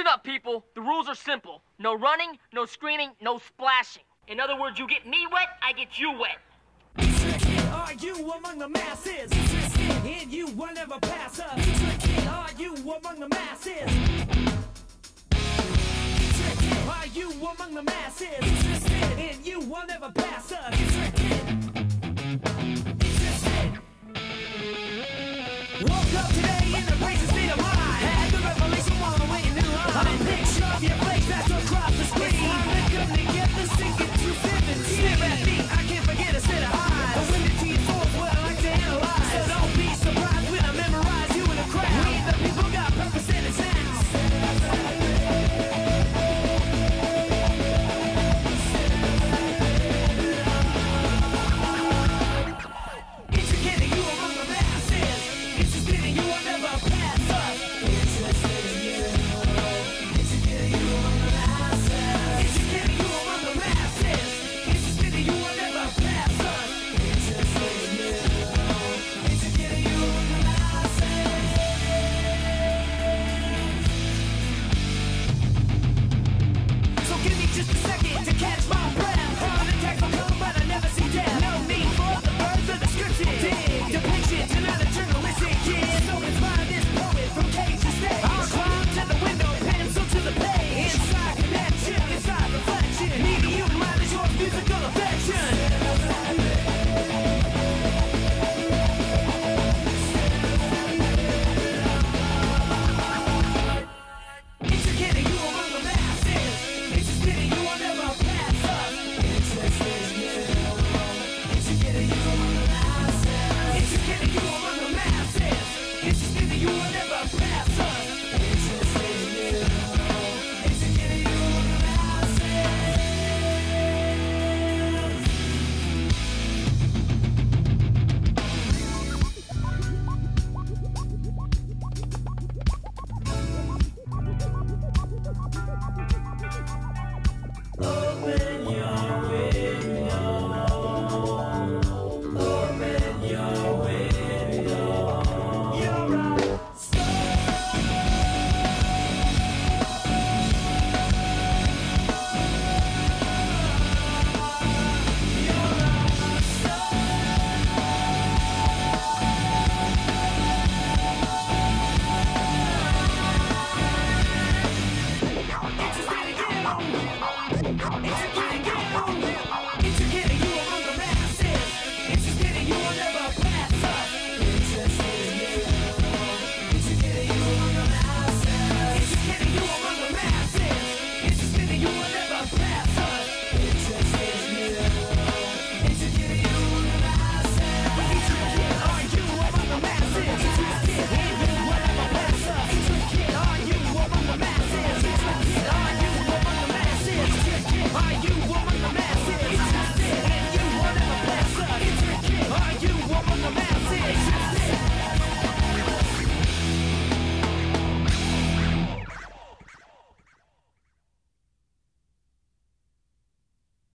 Listen up, people. The rules are simple. No running, no screaming, no splashing. In other words, you get me wet, I get you wet. Are you among the masses? And you will never pass us. Are you among the masses? Are you among the masses? And you will never pass us.